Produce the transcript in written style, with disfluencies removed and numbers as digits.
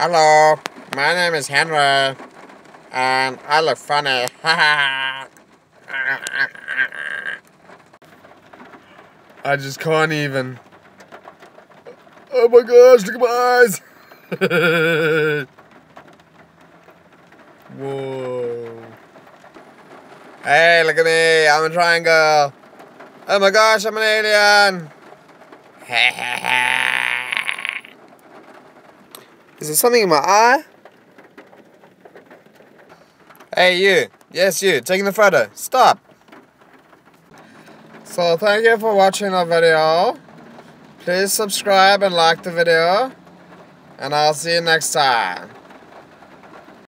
Hello, my name is Henry, and I look funny. I just can't even. Oh my gosh, look at my eyes! Whoa. Hey, look at me, I'm a triangle. Oh my gosh, I'm an alien. Is there something in my eye? Hey, you. Yes, you. Taking the photo. Stop. So, thank you for watching the video. Please subscribe and like the video. And I'll see you next time.